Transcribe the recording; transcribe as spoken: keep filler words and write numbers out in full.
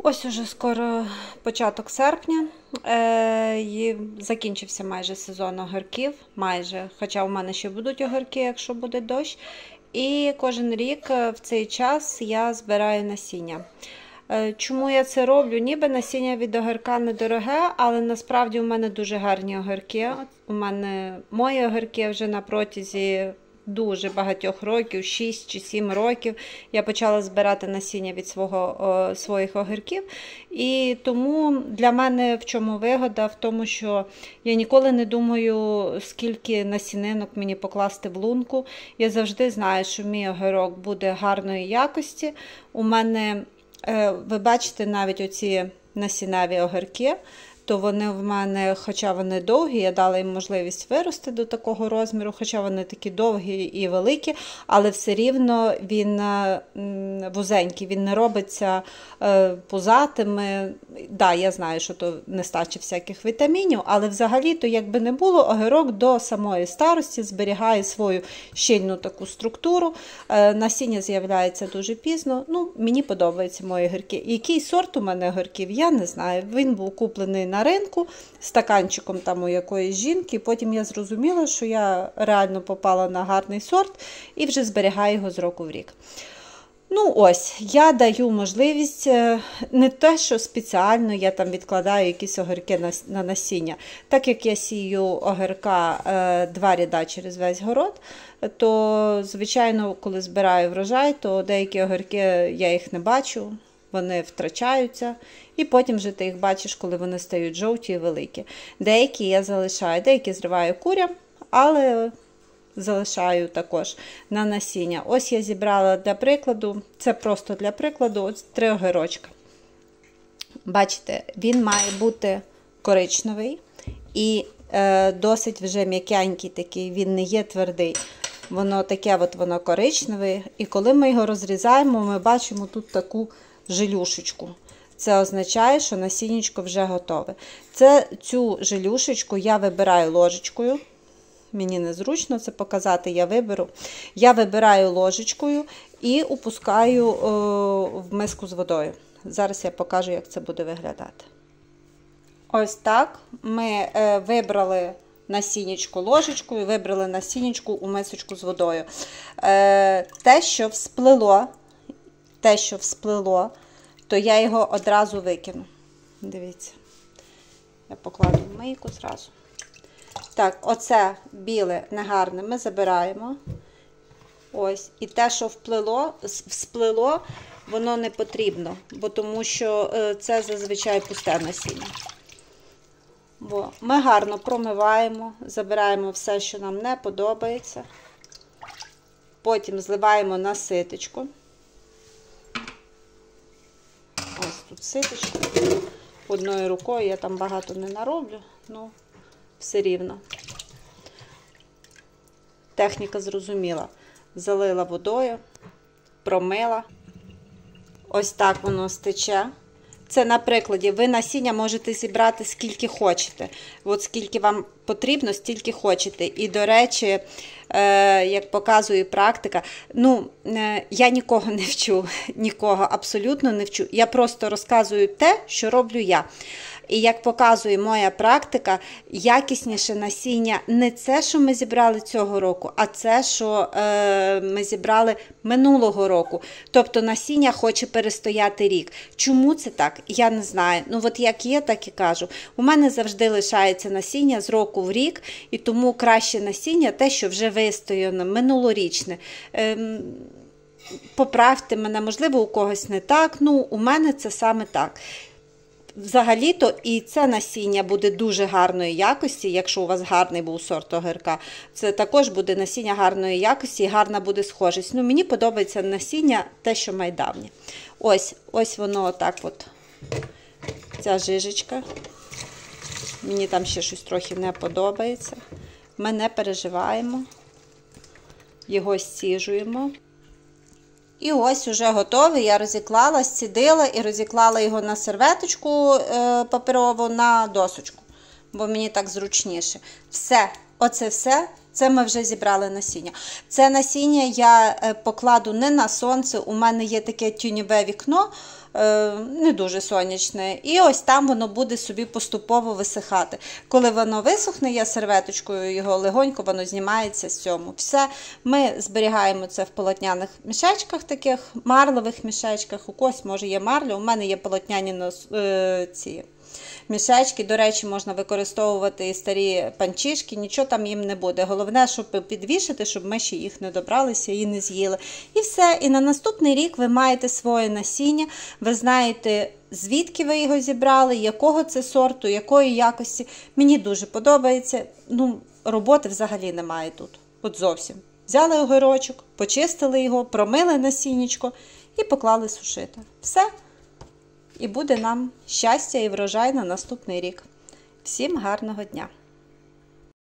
Ось уже скоро початок серпня, е, і закінчився майже сезон огірків, майже, хоча у мене ще будуть огірки, якщо буде дощ. І кожен рік в цей час я збираю насіння. Е, чому я це роблю? Ніби насіння від огірка недороге, але насправді у мене дуже гарні огірки. У мене мої огірки вже на протязі дуже багатьох років, шість чи сім років, я почала збирати насіння від свого, о, своїх огірків. І тому для мене в чому вигода? В тому, що я ніколи не думаю, скільки насінинок мені покласти в лунку. Я завжди знаю, що мій огірок буде гарної якості. У мене, ви бачите, навіть оці насінневі огірки, то вони в мене, хоча вони довгі, я дала їм можливість вирости до такого розміру, хоча вони такі довгі і великі, але все рівно він вузенький, він не робиться пузатими. Да, я знаю, що то нестача всяких вітамінів, але взагалі-то, якби не було, огірок до самої старості зберігає свою щільну таку структуру. Насіння з'являється дуже пізно. Ну, мені подобаються мої огірки. Який сорт у мене огірків, я не знаю. Він був куплений на ринку стаканчиком там у якоїсь жінки. Потім я зрозуміла, що я реально попала на гарний сорт і вже зберігаю його з року в рік. Ну ось, я даю можливість, не те, що спеціально я там відкладаю якісь огірки на, на насіння. Так як я сію огірка е, два ряда через весь город, то, звичайно, коли збираю врожай, то деякі огірки я їх не бачу, вони втрачаються, і потім вже ти їх бачиш, коли вони стають жовті і великі. Деякі я залишаю, деякі зриваю курям, але залишаю також на насіння. Ось я зібрала для прикладу, це просто для прикладу, ось три огірочка. Бачите, він має бути коричневий і е, досить вже м'якенький такий, він не є твердий. Воно таке от воно коричневе, і коли ми його розрізаємо, ми бачимо тут таку жилюшечку. Це означає, що насіннячко вже готове. Це, цю жилюшечку я вибираю ложечкою. Мені незручно це показати, я виберу. Я вибираю ложечкою і опускаю о, в миску з водою. Зараз я покажу, як це буде виглядати. Ось так ми е, вибрали насіннячко ложечкою, вибрали насіннячку у мисочку з водою. Е, те, що всплило, те, що всплило, то я його одразу викину. Дивіться, я покладу в мийку зразу. Так, оце біле негарне ми забираємо. Ось. І те, що вплило, всплило, воно не потрібно, бо тому що це зазвичай пусте насіння. Бо ми гарно промиваємо, забираємо все, що нам не подобається. Потім зливаємо на ситечко. Ось тут ситечко. Одною рукою я там багато не нароблю, ну все рівно. Техніка зрозуміла. Залила водою, промила. Ось так воно стече. Це на прикладі. Ви насіння можете зібрати скільки хочете. От скільки вам потрібно, стільки хочете. І, до речі, е, як показує практика, ну, е, я нікого не вчу, нікого абсолютно не вчу. Я просто розказую те, що роблю я. І як показує моя практика, якісніше насіння не це, що ми зібрали цього року, а це, що е, ми зібрали минулого року. Тобто насіння хоче перестояти рік. Чому це так? Я не знаю. Ну от як є, так і кажу. У мене завжди лишається насіння з року в рік, і тому краще насіння те, що вже вистояно, минулорічне. Е, поправте мене, можливо, у когось не так, ну у мене це саме так. Взагалі-то і це насіння буде дуже гарної якості, якщо у вас гарний був сорт огірка, це також буде насіння гарної якості і гарна буде схожість. Ну, мені подобається насіння те, що майдавнє. Ось, ось воно отак от, ця жижечка. Мені там ще щось трохи не подобається. Ми не переживаємо, його стіжуємо. І ось уже готовий, я розіклала, зцідила і розіклала його на серветочку паперову, на досочку, бо мені так зручніше. Все, оце все, це ми вже зібрали насіння. Це насіння я покладу не на сонце, у мене є таке тіньове вікно, не дуже сонячне. І ось там воно буде собі поступово висихати. Коли воно висохне, я серветочкою його легонько, воно знімається з цьому. Все, ми зберігаємо це в полотняних мішечках, таких марлевих мішечках. У когось, може, є марля, у мене є полотняні е, ці мішечки. До речі, можна використовувати і старі панчішки, нічого там їм не буде. Головне, щоб підвішати, щоб миші їх не добралися і не з'їли. І все. І на наступний рік ви маєте своє насіння, ви знаєте, звідки ви його зібрали, якого це сорту, якої якості. Мені дуже подобається. Ну, роботи взагалі немає тут. От зовсім. Взяли огірочок, почистили його, промили насіннячко і поклали сушити. Все. І буде нам щастя і врожай на наступний рік. Всім гарного дня!